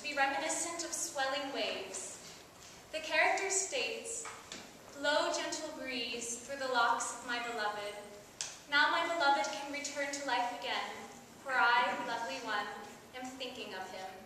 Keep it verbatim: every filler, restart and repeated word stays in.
be reminiscent of swelling waves. The character states, "Blow, gentle breeze, through the locks of my beloved. Now my beloved can return to life again, for I, lovely one, am thinking of him."